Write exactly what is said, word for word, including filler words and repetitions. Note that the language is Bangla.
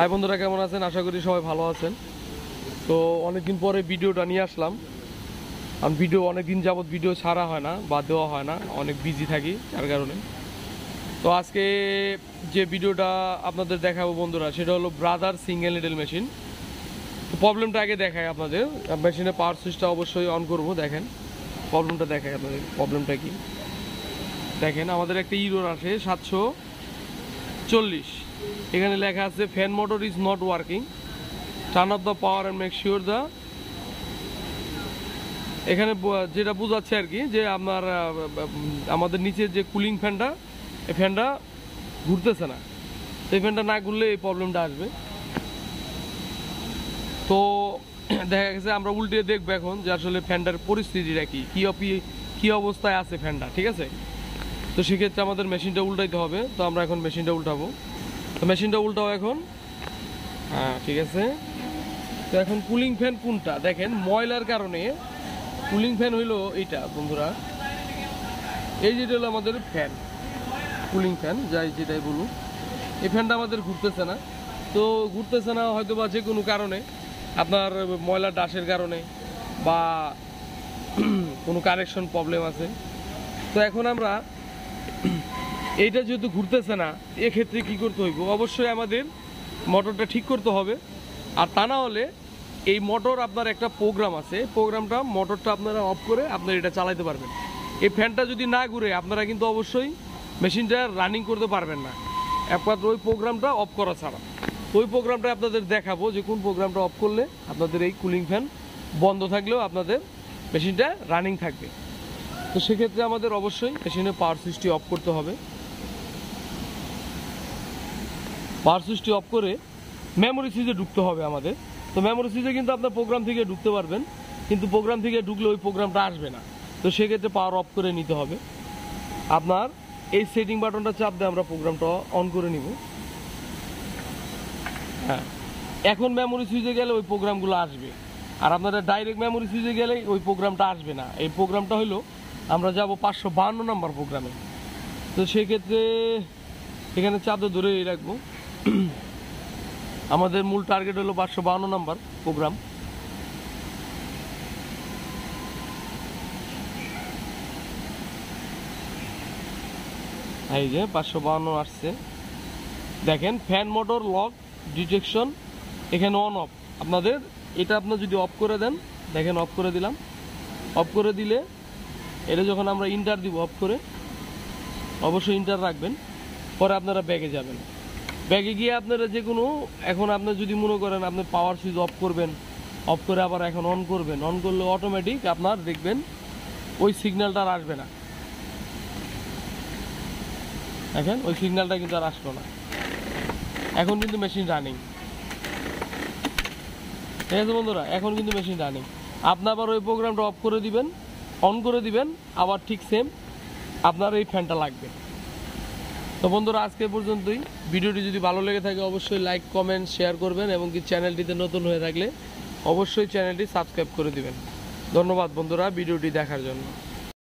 হাই বন্ধুরা, কেমন আছেন? আশা করি সবাই ভালো আছেন। তো অনেকদিন পরে ভিডিওটা নিয়ে আসলাম। কারণ ভিডিও অনেকদিন যাবত ভিডিও ছাড়া হয় না বা দেওয়া হয় না, অনেক বিজি থাকি যার কারণে। তো আজকে যে ভিডিওটা আপনাদের দেখাবো বন্ধুরা, সেটা হলো ব্রাদার সিঙ্গেল নিডল মেশিন। তো প্রবলেমটা আগে দেখাই আপনাদের। মেশিনের পাওয়ার সুইচটা অবশ্যই অন করব। দেখেন প্রবলেমটা দেখাই আপনাদের। প্রবলেমটা কি দেখেন, আমাদের একটা ইরোর আসে সাতশো চল্লিশ। এখানে লেখা আছে fan motor is not working, turn off the power and make sure the. এখানে যেটা বোঝাচ্ছে আর কি, যে আপনার আমাদের নিচে যে কুলিং ফ্যানটা, এই ফ্যানটা ঘুরতেছে না। তো এই ফ্যানটা না ঘুরলে এই প্রবলেমটা আসবে। তো দেখা গেছে আমরা উল্টে দেখবো এখন যে আসলে ফ্যানটার পরিস্থিতিটা কি, কী অবস্থায় আছে ফ্যানটা, ঠিক আছে? তো সেক্ষেত্রে আমাদের মেশিনটা উল্টাইতে হবে। তো আমরা এখন মেশিনটা উল্টাবো। তো মেশিনটা উল্টাও এখন। হ্যাঁ, ঠিক আছে। তো এখন কুলিং ফ্যান কোনটা দেখেন, ময়লার কারণে কুলিং ফ্যান হইলো এইটা বন্ধুরা। এই যেটা হলো আমাদের ফ্যান, কুলিং ফ্যান যাই যেটাই বলুন, এই ফ্যানটা আমাদের ঘুরতেছে না। তো ঘুরতেছে না হয়তো বা যে কোনো কারণে, আপনার ময়লার ডাসের কারণে বা কোনো কানেকশন প্রবলেম আছে। তো এখন আমরা এইটা যেহেতু ঘুরতেছে না, এক্ষেত্রে কী করতে হইব, অবশ্যই আমাদের মোটরটা ঠিক করতে হবে। আর তা না হলে এই মোটর আপনার একটা প্রোগ্রাম আছে, প্রোগ্রামটা মোটরটা আপনারা অফ করে আপনারা এটা চালাতে পারবেন। এই ফ্যানটা যদি না ঘুরে আপনারা কিন্তু অবশ্যই মেশিনটা রানিং করতে পারবেন না, একমাত্র ওই প্রোগ্রামটা অফ করা ছাড়া। ওই প্রোগ্রামটা আপনাদের দেখাবো যে কোন প্রোগ্রামটা অফ করলে আপনাদের এই কুলিং ফ্যান বন্ধ থাকলেও আপনাদের মেশিনটা রানিং থাকবে। তো সেক্ষেত্রে আমাদের অবশ্যই মেশিনের পাওয়ার সুইচটি অফ করতে হবে। পাওয়ার সুইচটি অফ করে মেমোরি সুইচে ঢুকতে হবে আমাদের। তো মেমোরি সুইচে কিন্তু আপনার প্রোগ্রাম থেকে ঢুকতে পারবেন, কিন্তু প্রোগ্রাম থেকে ঢুকলে ওই প্রোগ্রামটা আসবে না। তো সেক্ষেত্রে পাওয়ার অফ করে নিতে হবে। আপনার এই সেটিং বাটনটা চাপ দিয়ে আমরা প্রোগ্রামটা অন করে নিব। হ্যাঁ, এখন মেমোরি সুইচে গেলে ওই প্রোগ্রামগুলো আসবে, আর আপনারা ডাইরেক্ট মেমোরি সুইচে গেলে ওই প্রোগ্রামটা আসবে না। এই প্রোগ্রামটা হলো আমরা যাব পাঁচশো বাহান্ন নাম্বার প্রোগ্রামে। তো সেক্ষেত্রে এখানে চাপে ধরে রাখবো। আমাদের মূল টার্গেট হলো পাঁচশো বাহান্ন নাম্বার প্রোগ্রাম। এই যে পাঁচশো বাহান্ন আসছে। দেখেন ফ্যান মোটর লক ডিটেকশন এখানে অন অফ। আপনাদের এটা আপনার যদি অফ করে দেন, দেখেন অফ করে দিলাম। অফ করে দিলে এটা যখন আমরা ইন্টার দিব অফ করে, অবশ্যই ইন্টার রাখবেন। পরে আপনারা ব্যাগে যাবেন। ব্যাগে গিয়ে আপনারা যে কোনো, এখন আপনার যদি মনে করেন আপনি পাওয়ার সুইচ অফ করবেন, অফ করে আবার এখন অন করবেন, অন করলে অটোমেটিক আপনার দেখবেন ওই সিগন্যালটা আর আসবে না। দেখেন ওই সিগন্যালটা কিন্তু আর আসলো না। এখন কিন্তু মেশিন রানিং, ঠিক আছে বন্ধুরা? এখন কিন্তু মেশিন রানিং। আপনি আবার ওই প্রোগ্রামটা অফ করে দিবেন, অন করে দিবেন, আবার ঠিক সেম আপনার এই ফ্যানটা লাগবে। তো বন্ধুরা, আজকে পর্যন্তই। ভিডিওটি যদি ভালো লেগে থাকে অবশ্যই লাইক, কমেন্ট, শেয়ার করবেন, এবং কি চ্যানেলটিতে নতুন হয়ে থাকলে অবশ্যই চ্যানেলটি সাবস্ক্রাইব করে দিবেন। ধন্যবাদ বন্ধুরা ভিডিওটি দেখার জন্য।